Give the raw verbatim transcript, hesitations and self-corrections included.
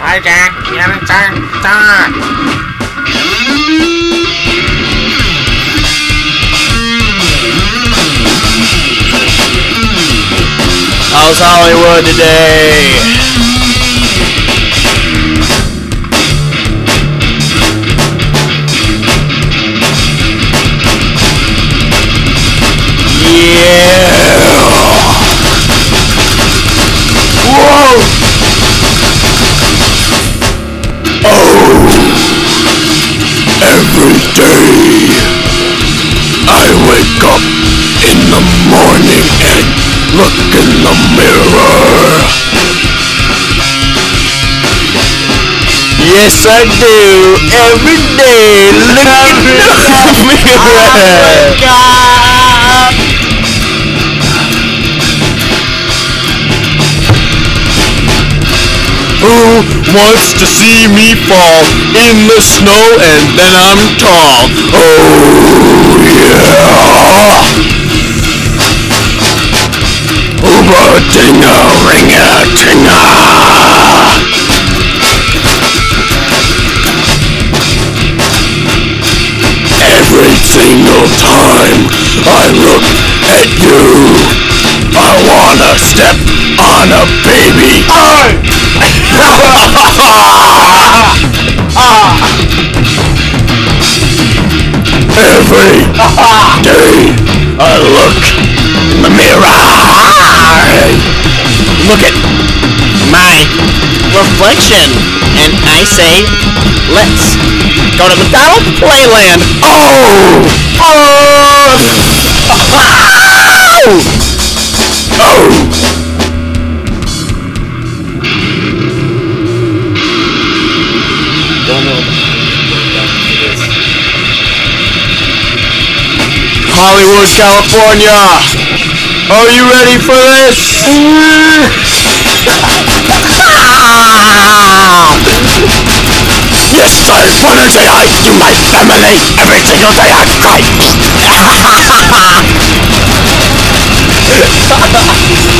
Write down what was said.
Hi, Jack. You haven't started to talk. How's Hollywood today? Yeah! Whoa! Oh! Every day I wake up in the morning and look in the mirror. Yes, I do. Every day, look in the mirror. God. Who wants to see me fall in the snow and then I'm tall? Oh, yeah. Hoobadingeringer. Every single time I look at you, I wanna step on a baby. Every day I look in the mirror. Look at my reflection, and I say, let's go to McDonald's Playland. Oh! Oh! Oh! Don't know. Hollywood, California. Are you ready for this? Yes, I wanna say hi to my family every single day I cry.